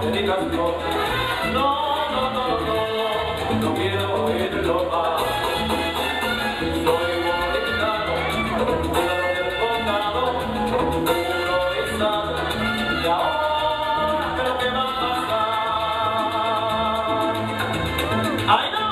me digas no. No, no, no, no, no quiero oírlo más. Soy boliviano, cuidado del condado, puro estado, y ahora creo que va a pasar. ¡Ay, no!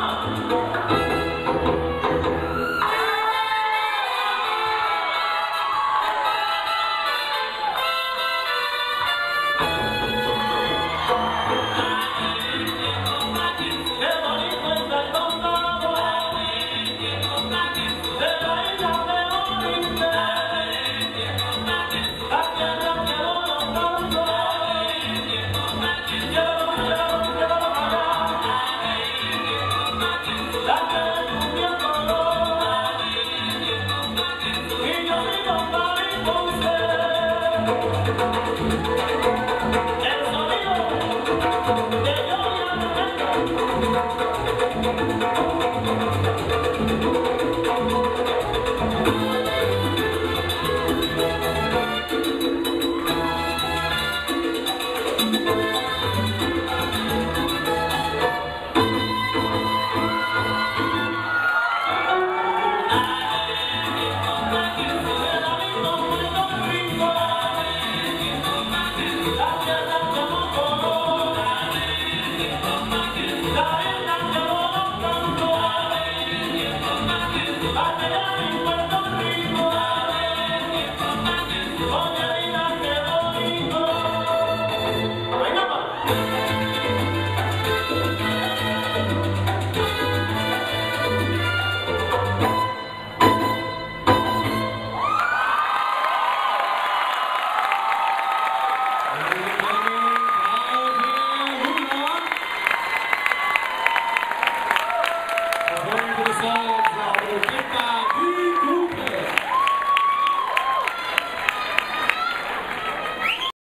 Venga,